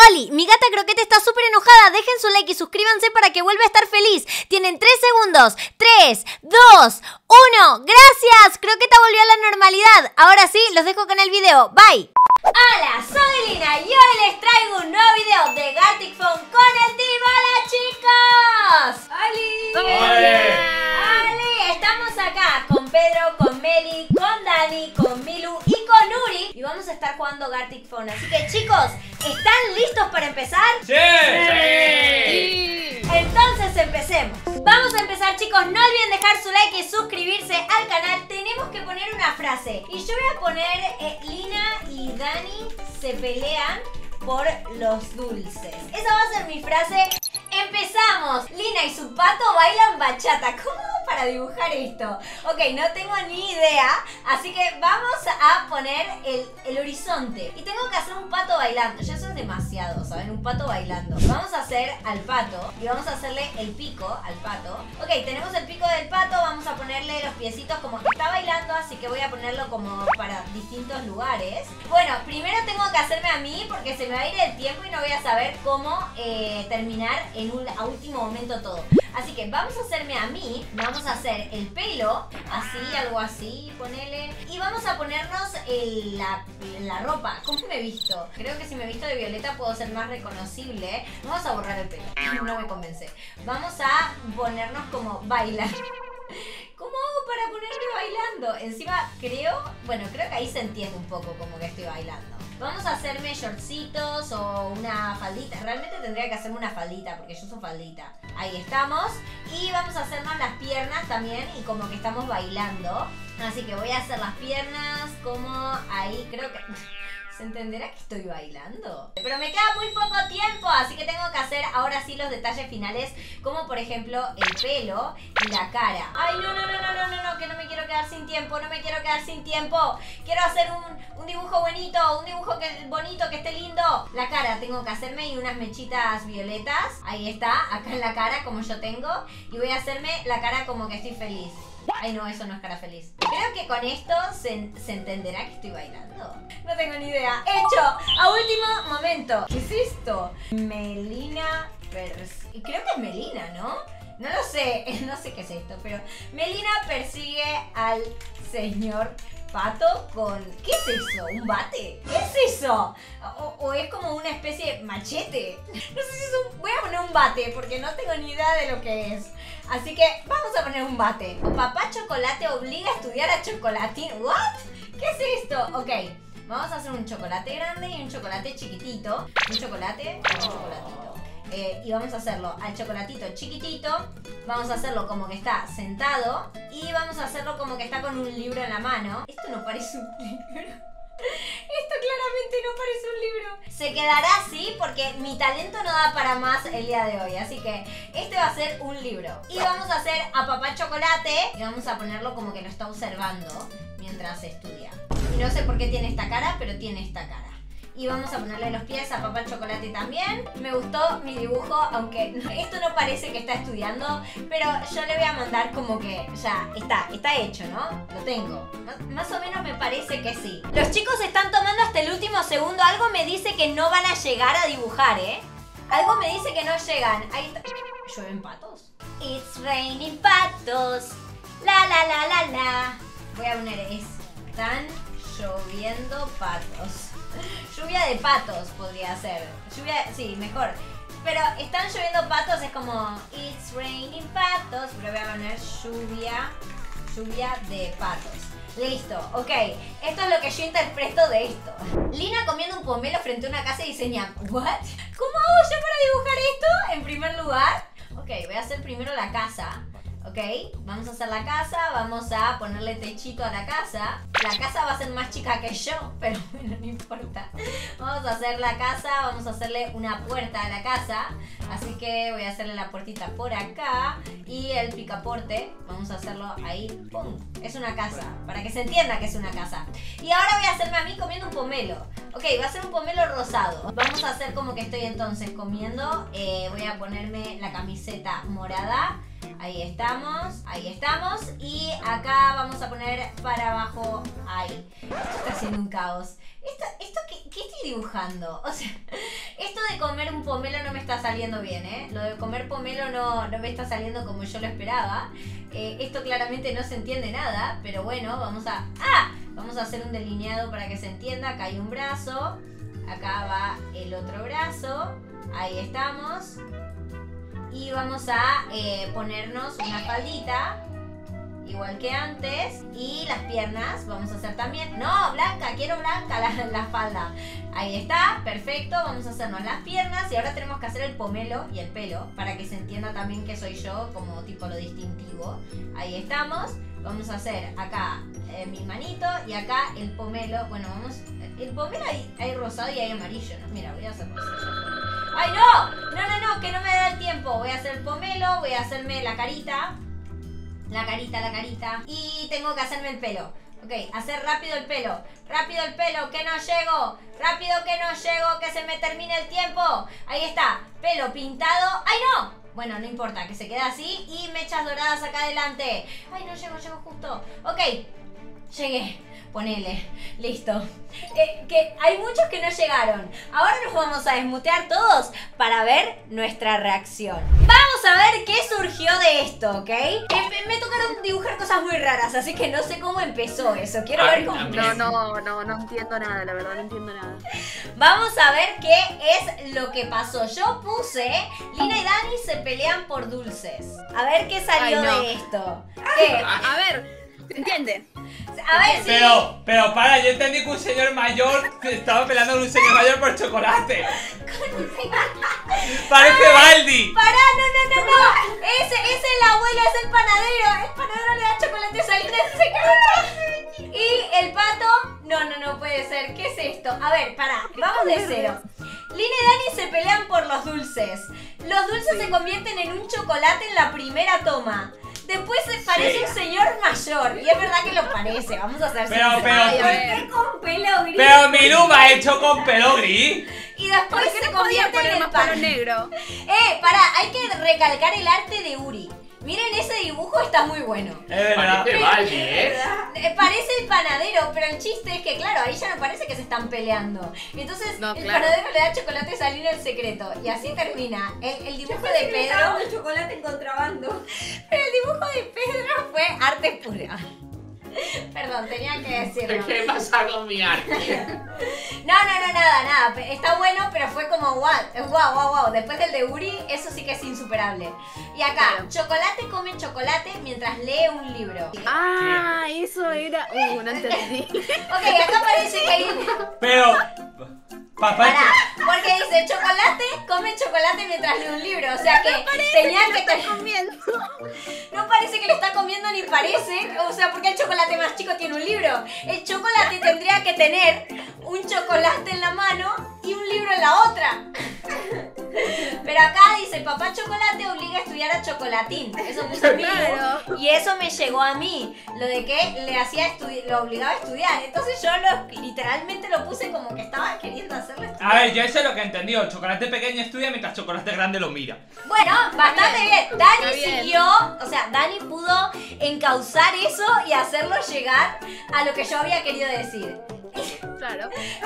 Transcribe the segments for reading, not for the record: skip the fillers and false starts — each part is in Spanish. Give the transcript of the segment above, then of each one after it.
Oli, mi gata croqueta está súper enojada. Dejen su like y suscríbanse para que vuelva a estar feliz. Tienen 3 segundos. 3, 2, 1. ¡Gracias! Croqueta volvió a la normalidad. Ahora sí, los dejo con el video. Bye. Hola, soy Lina y hoy les traigo un nuevo video de Gartic Phone con el Team. ¡Hola, chicos! ¡Oli! ¡Oli! Estamos acá con Pedro, con Meli, con Dani, con Milu y con Uri. Y vamos a estar jugando Gartic Phone. Así que, chicos, ¿están listos para empezar? ¡Sí! ¡Sí! Entonces empecemos. Vamos a empezar, chicos. No olviden dejar su like y suscribirse al canal. Tenemos que poner una frase. Y yo voy a poner Lina y Dani se pelean por los dulces. Esa va a ser mi frase. ¡Empezamos! Lina y su pato bailan bachata. ¿Cómo hago para dibujar esto? Ok, no tengo ni idea. Así que vamos a poner el horizonte. Y tengo que hacer un pato bailando. Ya eso es demasiado, ¿saben? Un pato bailando. Vamos a hacer al pato y vamos a hacerle el pico al pato. Ok, tenemos el pico del pato. Vamos a ponerle los piecitos como que está bailando. Así que voy a ponerlo como para distintos lugares. Bueno, primero tengo que hacerme a mí porque se me va a ir el tiempo y no voy a saber cómo terminar a último momento todo. Así que vamos a hacerme a mí. Vamos a hacer el pelo, así, algo así, ponele. Y vamos a ponernos la ropa. ¿Cómo me he visto? Creo que si me he visto de violeta puedo ser más reconocible. Vamos a borrar el pelo. No me convence. Vamos a ponernos como bailar. ¿Cómo hago para ponerme bailando? Encima creo que ahí se entiende un poco como que estoy bailando. Vamos a hacerme shortcitos o una faldita. Realmente tendría que hacerme una faldita porque yo uso faldita. Ahí estamos. Y vamos a hacernos las piernas también y como que estamos bailando. Así que voy a hacer las piernas como ahí. Creo que... ¿se entenderá que estoy bailando? Pero me queda muy poco tiempo, así que tengo que hacer ahora sí los detalles finales, como por ejemplo el pelo y la cara. Ay, no, que no me quiero quedar sin tiempo, no me quiero quedar sin tiempo. Quiero hacer un dibujo bonito, un dibujo bonito, que esté lindo. La cara tengo que hacerme y unas mechitas violetas. Ahí está, acá en la cara como yo tengo. Y voy a hacerme la cara como que estoy feliz. Ay, no, eso no es cara feliz. Creo que con esto se entenderá que estoy bailando. No tengo ni idea. ¡Hecho! A último momento. ¿Qué es esto? Melina... creo que es Melina, ¿no? No lo sé. No sé qué es esto, pero... Melina persigue al señor pato con... ¿qué es eso? ¿Un bate? ¿Qué es eso? ¿O es como una especie de machete? No sé si es un... voy a poner un bate porque no tengo ni idea de lo que es. Así que vamos a poner un bate. Papá Chocolate obliga a estudiar a Chocolatín. ¿What? ¿Qué es esto? Ok, vamos a hacer un chocolate grande y un chocolate chiquitito. Un chocolatito. Y vamos a hacerlo al chocolatito chiquitito. Vamos a hacerlo como que está sentado. Y vamos a hacerlo como que está con un libro en la mano. Esto no parece un libro. Esto claramente no parece un libro. Se quedará así porque mi talento no da para más el día de hoy. Así que este va a ser un libro. Y vamos a hacer a Papá Chocolate. Y vamos a ponerlo como que lo está observando mientras estudia. Y no sé por qué tiene esta cara, pero tiene esta cara. Y vamos a ponerle los pies a Papá Chocolate también. Me gustó mi dibujo, aunque esto no parece que está estudiando, pero yo le voy a mandar como que ya está hecho, ¿no? Lo tengo. Más o menos me parece que sí. Los chicos están tomando hasta el último segundo. Algo me dice que no van a llegar a dibujar, ¿eh? Algo me dice que no llegan. Ahí está. ¿Llueven patos? It's raining patos. La. Voy a poner están lloviendo patos. Lluvia de patos podría ser. Lluvia, sí, mejor. Pero están lloviendo patos, es como it's raining patos. Pero voy a poner lluvia de patos. Listo, ok. Esto es lo que yo interpreto de esto. Lina comiendo un pomelo frente a una casa y diseña. ¿What? ¿Cómo hago yo para dibujar esto? En primer lugar, ok, voy a hacer primero la casa. Ok, vamos a hacer la casa, vamos a ponerle techito a la casa. La casa va a ser más chica que yo, pero bueno, no importa. Vamos a hacer la casa, vamos a hacerle una puerta a la casa. Así que voy a hacerle la puertita por acá. Y el picaporte, vamos a hacerlo ahí, ¡pum! Es una casa, para que se entienda que es una casa. Y ahora voy a hacerme a mí comiendo un pomelo. Ok, va a ser un pomelo rosado. Vamos a hacer como que estoy entonces comiendo. Voy a ponerme la camiseta morada. Ahí estamos. Y acá vamos a poner para abajo. Ahí. Esto está haciendo un caos. ¿Esto qué estoy dibujando? O sea, esto de comer un pomelo no me está saliendo bien, ¿eh? Lo de comer pomelo no me está saliendo como yo lo esperaba. Esto claramente no se entiende nada, pero bueno, vamos a hacer un delineado para que se entienda. Acá hay un brazo, acá va el otro brazo, ahí estamos. Y vamos a ponernos una faldita, igual que antes. Y las piernas vamos a hacer también. No, blanca, quiero blanca la falda. Ahí está, perfecto. Vamos a hacernos las piernas. Y ahora tenemos que hacer el pomelo y el pelo, para que se entienda también que soy yo, como tipo lo distintivo. Ahí estamos. Vamos a hacer acá mi manito y acá el pomelo. Bueno, vamos... El pomelo hay rosado y hay amarillo, ¿no? Mira, voy a hacer rosado. ¡Ay, no! No, que no me da el tiempo. Voy a hacer el pomelo, voy a hacerme la carita. La carita. Y tengo que hacerme el pelo. Ok, hacer rápido el pelo. Rápido el pelo, que no llego. Rápido que no llego, que se me termine el tiempo. Ahí está, pelo pintado. ¡Ay, no! Bueno, no importa, que se quede así. Y mechas doradas acá adelante. ¡Ay, no llego justo! Ok, llegué. Ponele, listo. Que hay muchos que no llegaron. Ahora nos vamos a desmutear todos para ver nuestra reacción. Vamos a ver qué surgió de esto, ¿ok? Me tocaron dibujar cosas muy raras, así que no sé cómo empezó eso. Quiero ver cómo... No entiendo nada, la verdad, no entiendo nada. Vamos a ver qué es lo que pasó. Yo puse, Lina y Dani se pelean por dulces. A ver qué salió de esto. ¿Qué? A ver, ¿se entiende? A ver si... Pero para, yo entendí que un señor mayor estaba peleando con un señor mayor por chocolate. Parece Baldi. Pará, no. Ese es el abuelo, es el panadero. El panadero le da chocolates a Lina en secreto. Y el pato... No puede ser. ¿Qué es esto? A ver, pará, vamos de cero. Lina y Dani se pelean por los dulces. Los dulces se convierten en un chocolate en la primera toma. Después se parece un señor mayor. Y es verdad que lo parece, vamos a hacer Pero con pelo gris. Pero mi Luma hecho con pelo gris. Y después se convierte en el pan negro. Pará, hay que recalcar el arte de Uri. Miren, ese dibujo está muy bueno. Es verdad. Parece Baldi, ¿eh? Parece el panadero, pero el chiste es que, claro, ahí ya no parece que se están peleando. Entonces, el panadero le da chocolate a Lina en secreto. Y así termina. El dibujo de Pedro... el chocolate en contrabando. Pero el dibujo de Pedro fue arte pura. Perdón, tenía que decirlo. ¿Qué pasa con mi arte? Nada. Está bueno, pero fue como wow. Después del de Uri, eso sí que es insuperable. Y acá, chocolate come chocolate mientras lee un libro. Ah, eso era... no entendí. Ok, acá parece que hay... Pero... Pará, porque dice chocolate, come chocolate mientras lee un libro. O sea que tenía que estar comiendo. No parece que lo está comiendo ni parece. O sea, porque el chocolate más chico tiene un libro. El chocolate tendría que tener un chocolate en la mano y un libro en la otra. Pero acá dice, papá chocolate obliga a estudiar a Chocolatín. Eso puso a mí. Claro. Y eso me llegó a mí. Lo de que le hacía lo obligaba a estudiar. Entonces yo literalmente lo puse como que estaba queriendo hacerlo estudiar. A ver, yo eso es lo que he entendido. Chocolate pequeño estudia mientras chocolate grande lo mira. Bueno, bastante bien. Dani siguió, o sea, Dani pudo encauzar eso y hacerlo llegar a lo que yo había querido decir. Claro.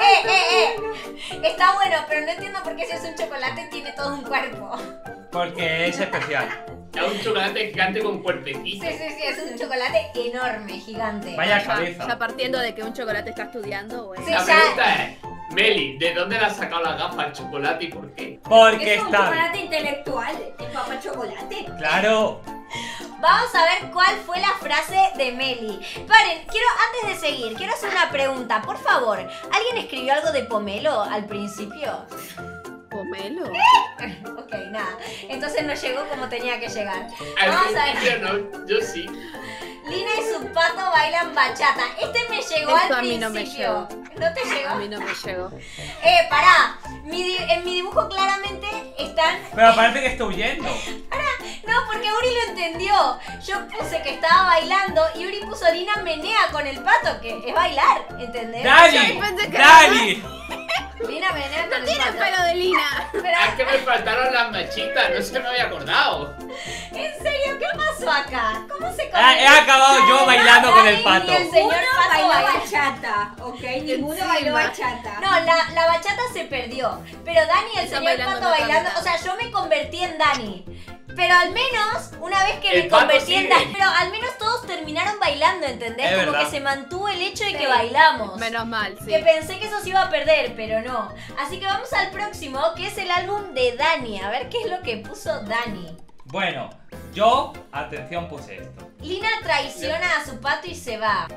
Está bueno, pero no entiendo por qué si es un chocolate tiene todo un cuerpo. Porque es especial. Es un chocolate gigante con cuerpecito. Sí, es un chocolate enorme, gigante. Vaya cabeza. Ya partiendo de que un chocolate está estudiando, bueno. Sí, La ya. pregunta es, Meli, ¿de dónde le has sacado la gafa al chocolate y por qué? Porque Es un está... chocolate intelectual. El papá chocolate. Claro. Vamos a ver cuál fue la frase de Meli. Paren, antes de seguir, quiero hacer una pregunta. Por favor, ¿alguien escribió algo de pomelo al principio? ¿Pomelo? Ok, nada. Entonces no llegó como tenía que llegar. Al Vamos a ver. principio no, yo sí. Lina y su pato bailan bachata. Este me llegó Esto al a mí no principio. me ¿No te llegó? A mí no me llegó. Pará. En mi dibujo claramente están... Pero parece que está huyendo. No, porque Uri lo entendió. Yo puse que estaba bailando y Uri puso Lina menea con el pato, que es bailar, ¿entendés? ¡Dani! pensé que ¡Dani! Lina menea con el Tiene pato. pelo de Lina. Pero, Es que me faltaron las machitas, no se me había acordado. ¿en serio? ¿Qué pasó acá? ¿Cómo se He acabado yo bailando con el pato. Y el señor Uno pato bailó bailó. bachata, ¿ok? Ninguno Encima. bailó bachata. No, la bachata se perdió. Pero Dani y el Están señor bailando pato la bailando. tabla. O sea, yo me convertí en Dani. Pero al menos, una vez que El me pato convertí en sigue. Dani. Pero al menos todos terminaron bailando, ¿entendés? Es Como verdad. que se mantuvo el hecho de Sí. que bailamos. Menos mal, sí. Que pensé que eso se iba a perder, pero no. Así que vamos al próximo, que es el álbum de Dani. A ver qué es lo que puso Dani. Bueno, yo, atención, puse esto. Lina traiciona a su pato y se va.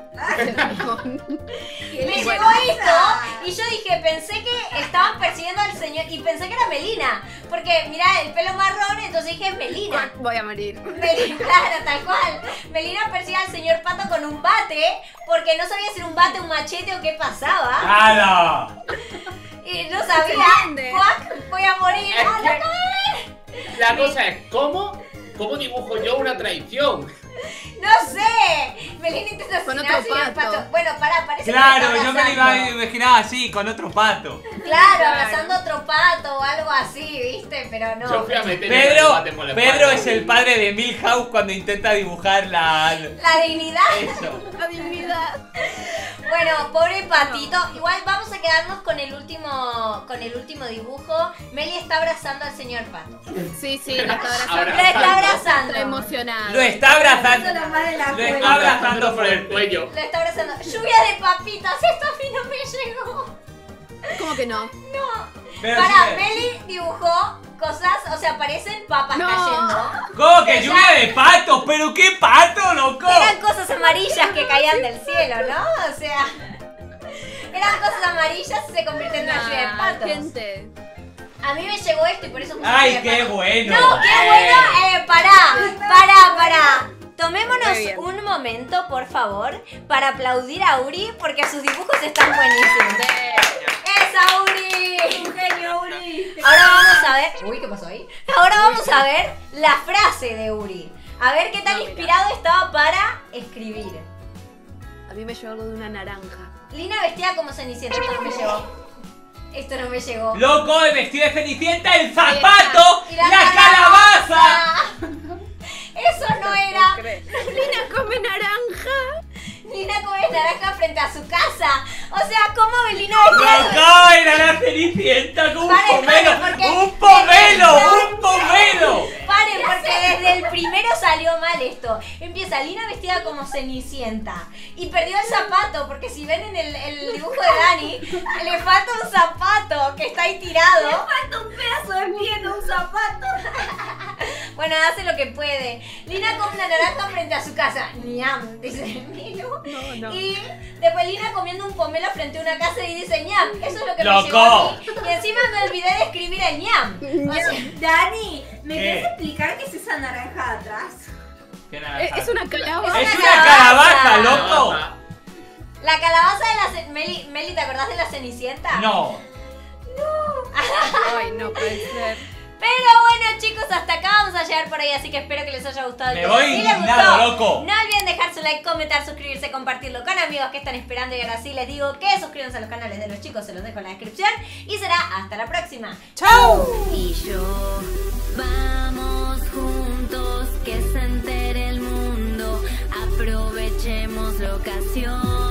¿Qué Me le llegó pasa? esto y yo dije, pensé que estaban persiguiendo al señor y pensé que era Melina. Porque mirá, el pelo marrón, entonces dije Melina. Voy a morir. Melina, claro, tal cual. Melina persigue al señor pato con un bate porque no sabía si era un bate, un machete o qué pasaba. ¡Hala! Y no sabía. entiende. ¡Cuac! Voy a morir. Es ¡Ah, que- no cabe! La cosa es, ¿cómo dibujo yo una traición? No sé. Melina intenta Con asesinar al otro señor pato. pato. Bueno, parece que Claro, lo está yo me lo iba a abrazando. imaginar así, con otro pato. Claro, Claro. abrazando otro pato o algo así, ¿viste? Pero no. Yo fui a meter el Pedro, debate por la Pedro espalda. es el padre de Milhouse cuando intenta dibujar La dignidad. eso. La dignidad. Bueno, pobre patito. Igual vamos a quedarnos con el último dibujo. Meli está abrazando al señor pato. Sí, sí, la está abrazando. Ahora- Lo está abrazando. Está emocionado. Lo está abrazando. Eso nomás de la Lo cuenta. está abrazando por el fuerte. cuello. Lo está abrazando. Lluvia de papitas. Esto a mí no me llegó. ¿Cómo que no? Pero Para, sí, Meli dibujó cosas, o sea, parecen papas No. cayendo. ¿Cómo que lluvia de patos? ¿Pero qué pato, loco? Eran cosas amarillas que caían del cielo, ¿no? O sea, eran cosas amarillas y se convirtieron en una lluvia de Nah, patos. gente. A mí me llegó esto y por eso puse ¡Ay, lluvia de qué patos. bueno! No, qué bueno. Pará. Tomémonos Muy bien. un momento, por favor, para aplaudir a Uri porque sus dibujos están buenísimos. ¡Esa, Uri! Un genio, Uri. Ahora vamos a ver. Uy, ¿qué pasó ahí? Ahora vamos a ver la frase de Uri. A ver qué tan No, mira. inspirado estaba para escribir. A mí me llegó algo de una naranja. Lina vestida como Cenicienta. Esto no me llegó. Esto no me llegó. Loco, el vestido de Cenicienta, el zapato, Y la calabaza. Eso no era. Lina come naranja. Lina come naranja frente a su casa. O sea, ¿cómo Belina vestida? Loco, era la Cenicienta con un Paren, pomelo. paren, porque- ¡Un pomelo! ¡Un pomelo! Paren, porque desde el primero salió mal esto. Empieza Lina vestida como Cenicienta. Y perdió el zapato, porque si ven en el dibujo de Dani, le falta un zapato que está ahí tirado. Falta un pedazo de pie, no un zapato. Bueno, hace lo que puede. Lina come una naranja frente a su casa. Ñam, dice Milo. No. Y después Lina comiendo un pomelo frente a una casa y dice ñam. Eso es lo que me ¡Loco! llegó a mí. Y encima me olvidé de escribir el ñam. O sea, Dani, ¿me ¿Qué? quieres explicar qué es esa naranja de atrás? ¿Qué naranja? Es una calabaza. ¡Es una una calabaza, calabaza. loco! la calabaza de la Meli, ¿te acordás de la Cenicienta? No. Ay, no puede ser. Pero bueno, chicos, hasta acá vamos a llegar por ahí, así que espero que les haya gustado el Me video. voy Si les indignado, gustó, loco. no olviden dejar su like, comentar, suscribirse, compartirlo con amigos que están esperando. Y ahora sí les digo que suscríbanse a los canales de los chicos, se los dejo en la descripción. Y será hasta la próxima. ¡Chao! Y yo, vamos juntos, que se entere el mundo, aprovechemos la ocasión.